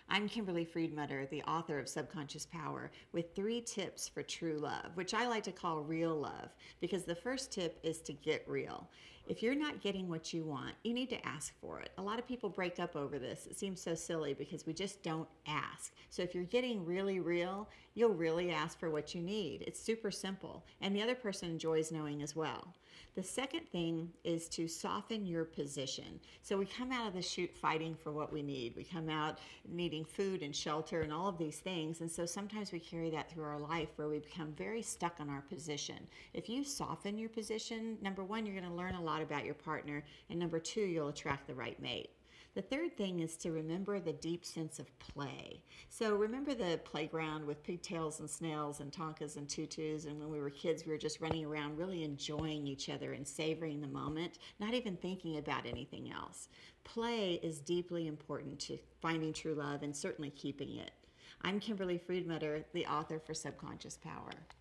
I'm Kimberly Friedmutter, the author of Subconscious Power, with 3 tips for true love, which I like to call real love, because the first tip is to get real. If you're not getting what you want, you need to ask for it. A lot of people break up over this. It seems so silly because we just don't ask. So if you're getting really real, you'll really ask for what you need. It's super simple, and the other person enjoys knowing as well. The second thing is to soften your position. So we come out of the chute fighting for what we need. We come out needing food and shelter and all of these things, and so sometimes we carry that through our life where we become very stuck on our position. If you soften your position, number one, you're going to learn a lot about your partner, and number two, you'll attract the right mate. The third thing is to remember the deep sense of play. So remember the playground with pigtails and snails and Tonkas and tutus, and when we were kids we were just running around really enjoying each other and savoring the moment, not even thinking about anything else. Play is deeply important to finding true love and certainly keeping it. I'm Kimberly Friedmutter, the author for Subconscious Power.